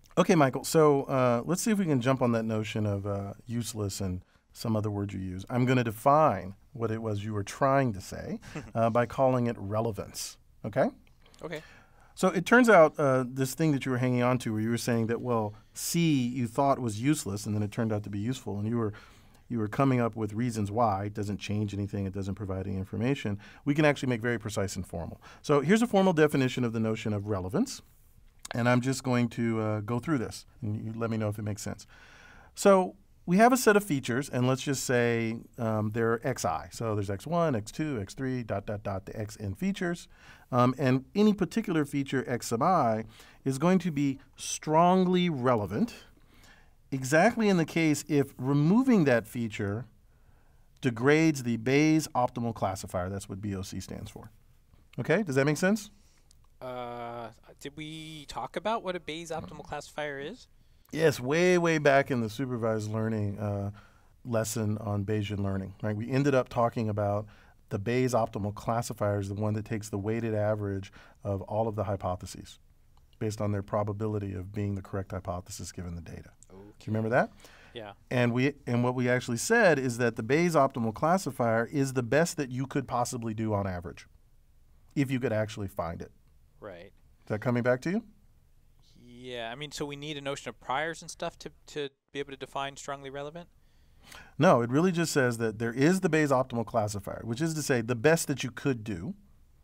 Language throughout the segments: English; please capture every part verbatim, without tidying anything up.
Okay, Michael. So uh, let's see if we can jump on that notion of uh, useless and some other word you use. I'm going to define what it was you were trying to say uh, by calling it relevance. Okay? Okay. So it turns out uh, this thing that you were hanging on to, where you were saying that, well, C you thought was useless, and then it turned out to be useful, and you were you were coming up with reasons why. It doesn't change anything. It doesn't provide any information. We can actually make very precise and formal. So here's a formal definition of the notion of relevance. And I'm just going to uh, go through this, and you let me know if it makes sense. So we have a set of features, and let's just say um, they're xi. So there's x one, x two, x three, dot, dot, dot, the xn features. Um, and any particular feature, x sub I, is going to be strongly relevant exactly in the case if removing that feature degrades the Bayes optimal classifier. That's what B O C stands for. Okay, does that make sense? Uh, did we talk about what a Bayes optimal classifier is? Yes, way, way back in the supervised learning uh, lesson on Bayesian learning, right? We ended up talking about the Bayes optimal classifier is the one that takes the weighted average of all of the hypotheses based on their probability of being the correct hypothesis given the data. Okay. Do you remember that? Yeah. And we and what we actually said is that the Bayes optimal classifier is the best that you could possibly do on average, if you could actually find it. Right. Is that coming back to you? Yeah. I mean, so we need a notion of priors and stuff to to be able to define strongly relevant. No, it really just says that there is the Bayes optimal classifier, which is to say the best that you could do,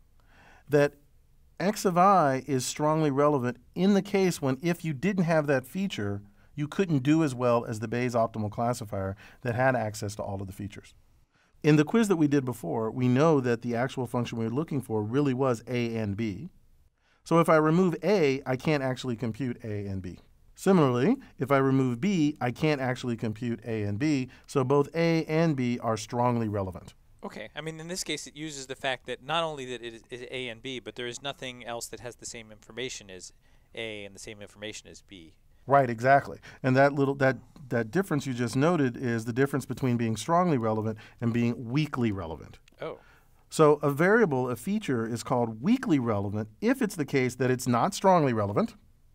that x of I is strongly relevant in the case when if you didn't have that feature, you couldn't do as well as the Bayes optimal classifier that had access to all of the features. In the quiz that we did before, we know that the actual function we were looking for really was a and b. So if I remove a, I can't actually compute a and b. Similarly, if I remove b, I can't actually compute a and b, so both a and b are strongly relevant. Okay. I mean, in this case, it uses the fact that not only that it is, is A and B, but there is nothing else that has the same information as A and the same information as B. Right, exactly. And that little that that difference you just noted is the difference between being strongly relevant and being weakly relevant. Oh. So a variable, a feature, is called weakly relevant if it's the case that it's not strongly relevant.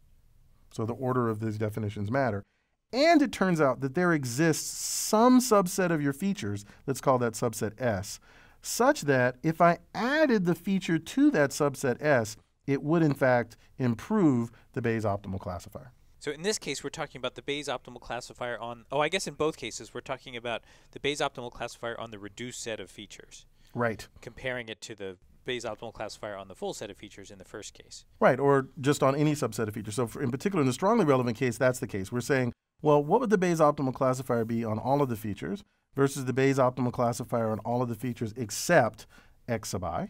So the order of these definitions matter. And it turns out that there exists some subset of your features, let's call that subset S, such that if I added the feature to that subset S, it would in fact improve the Bayes optimal classifier. So in this case, we're talking about the Bayes optimal classifier on, oh, I guess in both cases, we're talking about the Bayes optimal classifier on the reduced set of features. Right. Comparing it to the Bayes optimal classifier on the full set of features in the first case. Right, or just on any subset of features. So for, in particular, in the strongly relevant case, that's the case. We're saying, well, what would the Bayes optimal classifier be on all of the features versus the Bayes optimal classifier on all of the features except x sub I?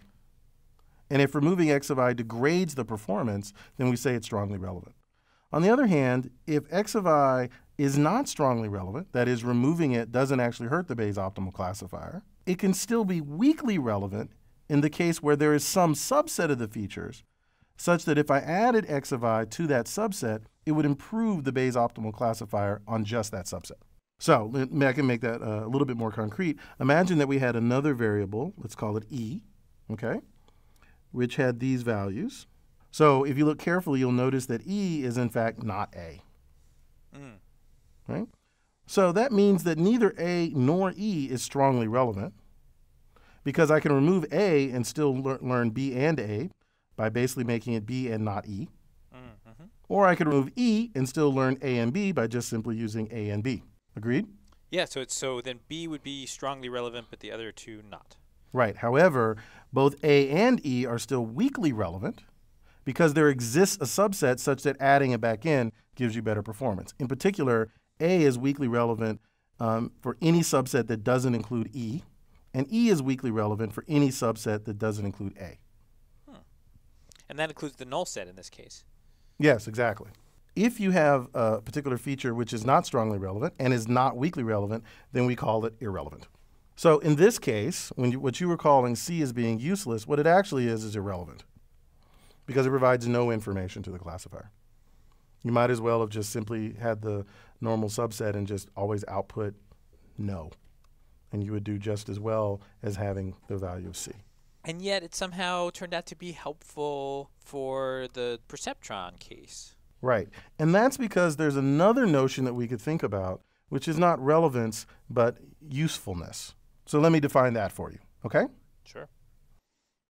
And if removing x sub I degrades the performance, then we say it's strongly relevant. On the other hand, if x of I is not strongly relevant, that is, removing it doesn't actually hurt the Bayes optimal classifier, it can still be weakly relevant in the case where there is some subset of the features such that if I added x of I to that subset, it would improve the Bayes optimal classifier on just that subset. So I can make that uh, a little bit more concrete. Imagine that we had another variable, let's call it e, okay, which had these values. So if you look carefully, you'll notice that e is in fact not a. Mm. Right? So that means that neither a nor e is strongly relevant, because I can remove a and still lear learn b and a by basically making it b and not e. Mm-hmm. Or I could remove e and still learn a and b by just simply using a and b. Agreed? Yeah, so it's so then b would be strongly relevant, but the other two not. Right. However, both a and e are still weakly relevant because there exists a subset such that adding it back in gives you better performance. In particular, a is weakly relevant um, for any subset that doesn't include e, and e is weakly relevant for any subset that doesn't include a. Hmm. And that includes the null set in this case. Yes, exactly. If you have a particular feature which is not strongly relevant and is not weakly relevant, then we call it irrelevant. So in this case, when you, what you were calling C as being useless, what it actually is is irrelevant because it provides no information to the classifier. You might as well have just simply had the normal subset and just always output no. And you would do just as well as having the value of C. And yet it somehow turned out to be helpful for the perceptron case. Right. And that's because there's another notion that we could think about, which is not relevance, but usefulness. So let me define that for you, okay? Sure.